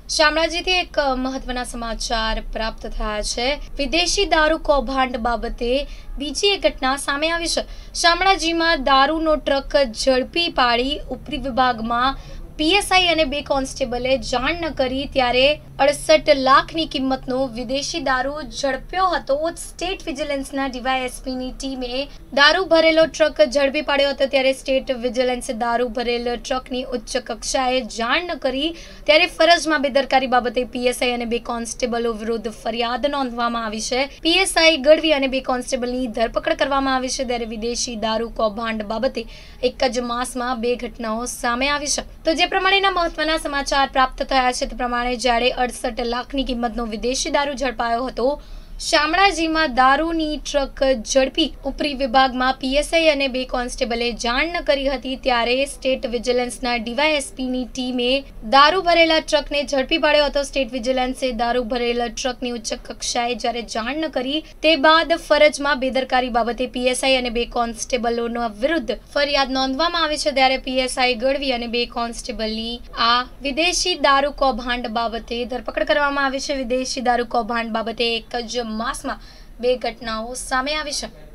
શામળાજીથી એક મહત્વના સમાચાર પ્રાપ્ત થયા છે। વિદેશી દારૂ કૌભાંડ બાબતે બીજી એક ઘટના સામે આવી છે। શામળાજીમાં દારૂનો ટ્રક ઝડપી પાડી ઉપરી વિભાગમાં પીએસઆઈ અને 2 કોન્સ્ટેબલે જાણ ન કરી ત્યારે 68 લાખની કિંમતનો વિદેશી દારૂ ઝડપ્યો હતો। સ્ટેટ વિજિલન્સના ડીવાયએસપીની ટીમે દારૂ ભરેલો ટ્રક ઝડપી પાડ્યો હતો ત્યારે સ્ટેટ વિજિલન્સે દારૂ ભરેલ ટ્રકની ઉચ્ચ કક્ષાએ જાણ ન કરી ત્યારે ફરજમાં બેદરકારી બાબતે પીએસઆઈ અને 2 કોન્સ્ટેબલો વિરુદ્ધ ફરિયાદ નોંધવામાં આવી છે। પીએસઆઈ ગઢવી અને 2 કોન્સ્ટેબલની ધરપકડ કરવામાં આવી છે ત્યારે વિદેશી દારૂ કૌભાંડ બાબતે એક જ માસમાં 2 ઘટનાઓ સામે આવી છે। તો જે પ્રમાણેના મહત્વના સમાચાર પ્રાપ્ત થયા છે તે પ્રમાણે જ્યારે 68 લાખની કિંમતનો વિદેશી દારૂ ઝડપાયો હતો। શામળાજીમાં દારૂની ટ્રક ઝડપી ઉપરી વિભાગમાં પીએસઆઈ અને 2 કોન્સ્ટેબલે જાણ ન કરી હતી ત્યારે સ્ટેટ વિજિલન્સના ડીવાયએસપીની ટીમે દારૂ ભરેલા ટ્રકને ઝડપી પાડ્યો હતો। સ્ટેટ વિજિલન્સે દારૂ ભરેલા ટ્રકની ઉચ્ચ કક્ષાએ જ્યારે જાણ ન કરી તે બાદ ફરજમાં બેદરકારી બાબતે પીએસઆઈ અને 2 કોન્સ્ટેબલોના વિરુદ્ધ ફરિયાદ નોંધવામાં આવી છે ત્યારે પીએસઆઈ ગઢવી અને 2 કોન્સ્ટેબલની આ વિદેશી દારૂ કૌભાંડ બાબતે ધરપકડ કરવામાં આવી છે। વિદેશી દારૂ કૌભાંડ બાબતે એક જ માસમાં 2 ઘટનાઓ સામે આવી છે।